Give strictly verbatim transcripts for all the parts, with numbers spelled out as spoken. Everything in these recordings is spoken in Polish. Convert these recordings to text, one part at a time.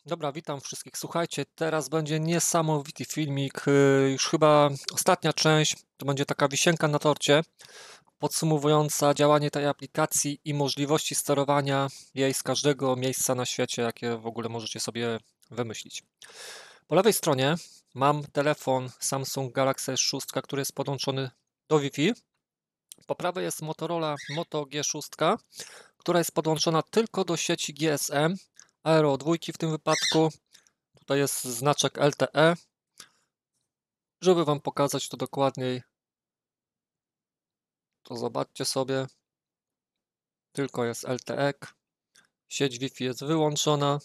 Dobra, witam wszystkich. Słuchajcie, teraz będzie niesamowity filmik. y, Już chyba ostatnia część. To będzie taka wisienka na torcie, podsumowująca działanie tej aplikacji i możliwości sterowania jej z każdego miejsca na świecie, jakie w ogóle możecie sobie wymyślić. Po lewej stronie mam telefon Samsung Galaxy S sześć, który jest podłączony do Wi-Fi. Po prawej jest Motorola Moto G sześć, która jest podłączona tylko do sieci G S M, Aero dwa w tym wypadku. Tutaj jest znaczek L T E. Żeby Wam pokazać to dokładniej, to zobaczcie sobie. Tylko jest L T E. Sieć Wi-Fi jest wyłączona.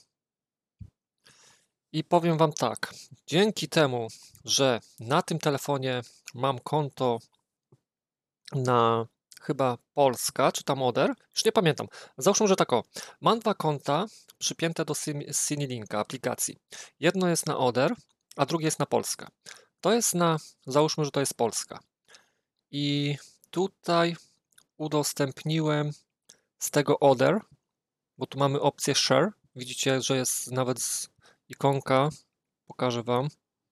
I powiem Wam tak, dzięki temu, że na tym telefonie mam konto na chyba Polska, czy tam Oder, już nie pamiętam. Załóżmy, że tak o, mam dwa konta przypięte do Cinelinka aplikacji. Jedno jest na Oder, a drugie jest na Polska. To jest na, załóżmy, że to jest Polska. I tutaj udostępniłem z tego Oder, bo tu mamy opcję Share. Widzicie, że jest nawet z ikonka, pokażę Wam.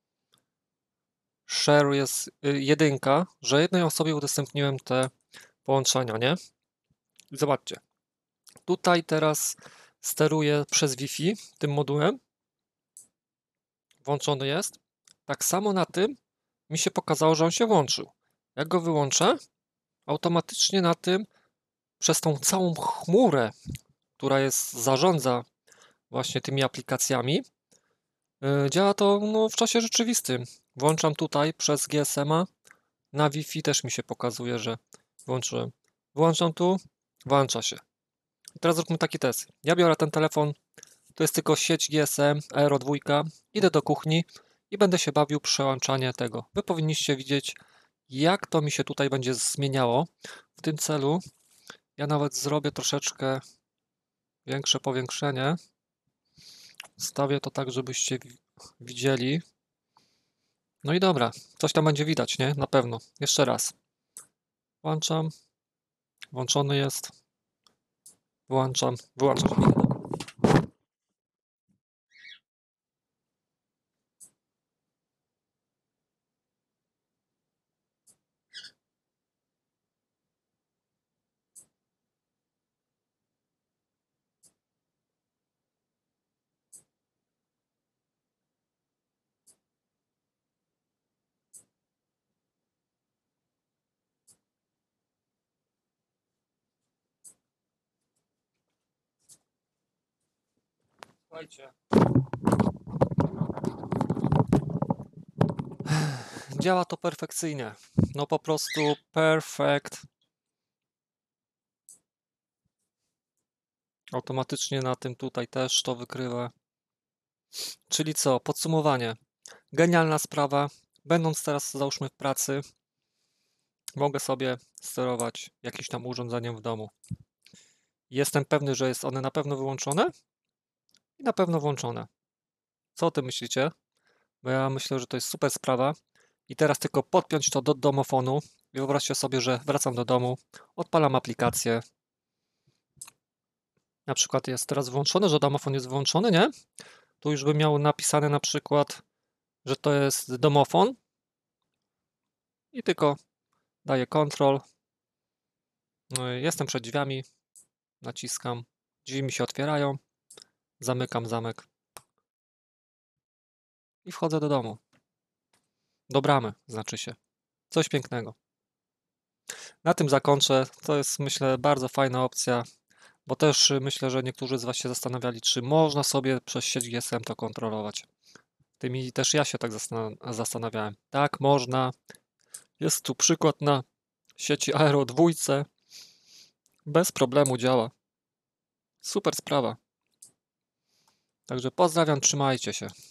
Share jest y, jedynka, że jednej osobie udostępniłem te połączenia, nie? I zobaczcie, tutaj teraz steruję przez Wi-Fi tym modułem. Włączony jest. Tak samo na tym mi się pokazało, że on się włączył. Jak go wyłączę, automatycznie na tym przez tą całą chmurę, która jest, zarządza właśnie tymi aplikacjami, yy, działa to no, w czasie rzeczywistym. Włączam tutaj przez G S M a, na Wi-Fi też mi się pokazuje, że włączyłem. Włączam tu, włącza się. I teraz zróbmy taki test. Ja biorę ten telefon, to jest tylko sieć G S M, Aero dwa, idę do kuchni i będę się bawił przełączanie tego. Wy powinniście widzieć, jak to mi się tutaj będzie zmieniało. W tym celu ja nawet zrobię troszeczkę większe powiększenie. Stawię to tak, żebyście widzieli. No i dobra, coś tam będzie widać, nie? Na pewno. Jeszcze raz. Włączam. Włączony jest. Włączam. Wyłączam. Słuchajcie. Działa to perfekcyjnie. No po prostu perfekt. Automatycznie na tym tutaj też to wykrywa. Czyli co? Podsumowanie. Genialna sprawa. Będąc teraz, załóżmy, w pracy, mogę sobie sterować jakimś tam urządzeniem w domu. Jestem pewny, że jest one na pewno wyłączone i na pewno włączone. Co o tym myślicie? Bo ja myślę, że to jest super sprawa. I teraz tylko podpiąć to do domofonu i wyobraźcie sobie, że wracam do domu, odpalam aplikację. Na przykład jest teraz włączone, że domofon jest włączony, nie? Tu już bym miał napisane na przykład, że to jest domofon i tylko daję Ctrl. Jestem przed drzwiami, naciskam, drzwi mi się otwierają, zamykam zamek i wchodzę do domu. Do bramy, znaczy się. Coś pięknego. Na tym zakończę. To jest, myślę, bardzo fajna opcja, bo też myślę, że niektórzy z Was się zastanawiali, czy można sobie przez sieć G S M to kontrolować. Tymi też ja się tak zastanawiałem. Tak, można. Jest tu przykład na sieci Aero dwa. Bez problemu działa. Super sprawa. Także pozdrawiam, trzymajcie się.